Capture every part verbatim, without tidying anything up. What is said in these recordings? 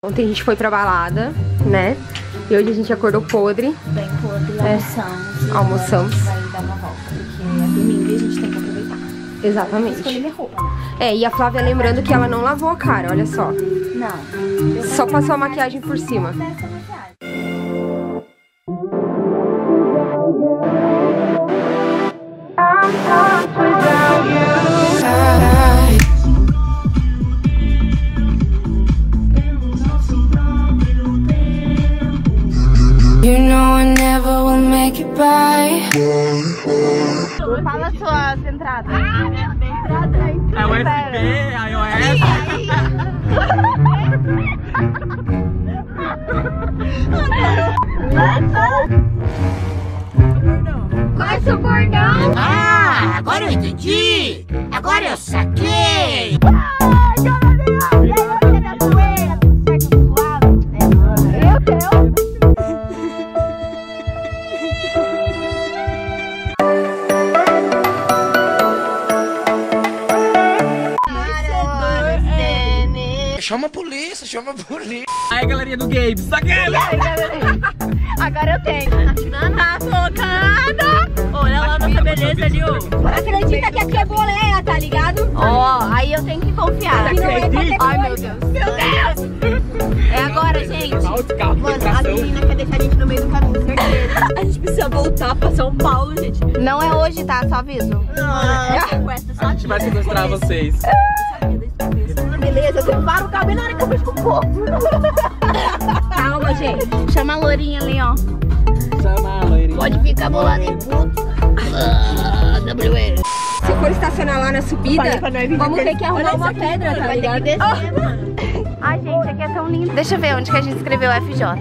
Ontem a gente foi pra balada, né? E hoje a gente acordou podre. Bem podre, É. almoçamos. E Almoçamos. agora a gente vai dar uma volta, porque é domingo e a gente tem que aproveitar. Escolher Exatamente. minha roupa, né? É, e a Flávia lembrando que ela não lavou a cara, olha só. Não. Eu Só passou a maquiagem por cima. dessa maquiagem. You know I never will make it by. Fala suas entradas. Ah, minha entrada. É U S B, iOS. Qual é o seu bordão? Ah, agora eu entendi! Agora eu saquei! Chama a polícia, chama a polícia! Aí, galerinha do Gabe, saquei! Agora eu tenho. Tá focada. Olha lá nossa beleza ali, ó. Acredita que aqui é boleia, tá ligado? Ó, oh, aí eu tenho que confiar. Aqui não é qualquer coisa. Ai, meu Deus. Meu Deus! É agora, gente. Mano, a menina quer deixar a gente no meio do caminho, certeza. A gente precisa voltar pra São Paulo, gente. Não é hoje, tá? Só aviso. Não. A gente vai sequestrar vocês. Beleza, separa o cabelo na hora que eu vejo com o corpo. Calma, gente. Chama a lourinha ali, ó. Chama a loirinha. Pode ficar bolado em puto. Ah, W L. Se for estacionar lá na subida, vamos ter que arrumar uma pedra, tá ligado? Ai, gente, aqui é tão lindo. Deixa eu ver onde que a gente escreveu F J.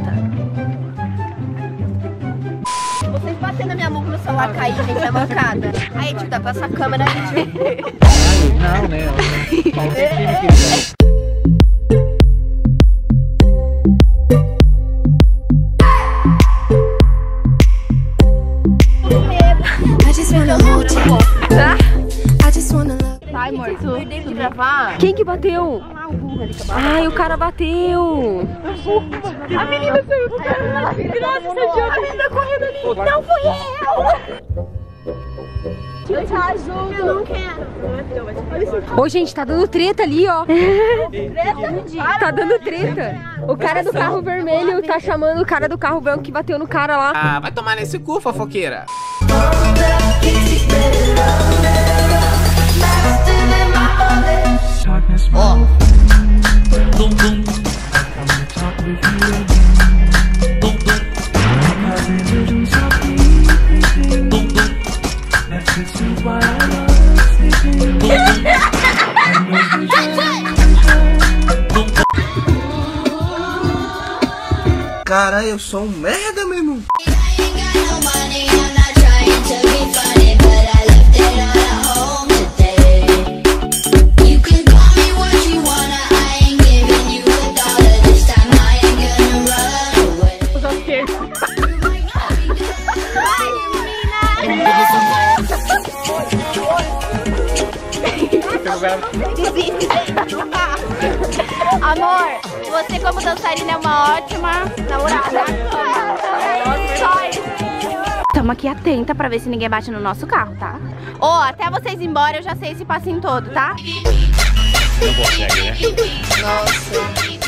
Vocês batendo na minha mão no celular cair, gente, é mancada. Aí, tipo, dá pra essa câmera, gente. Não, né? Só o tempinho que quiser. I just wanna hold you. I just wanna love. Vai, amor, tu tem que gravar. Quem que bateu? Ai, o cara bateu. A menina saiu do carro. Nossa, a menina correndo ali. Não fui eu. Eu te ajudo. Eu não quero. Ô, gente, tá dando treta ali, ó. Tá dando treta. O cara do carro vermelho tá chamando o cara do carro branco que bateu no cara lá. Ah, vai tomar nesse cu, fofoqueira. Ó, Caralho, eu sou um merda, meu irmão. Amor, você como dançarina é uma ótima namorada. Estamos aqui atenta pra ver se ninguém bate no nosso carro, tá? Ó, oh, até vocês ir embora eu já sei esse passinho todo, tá? Não consegue, né? Nossa.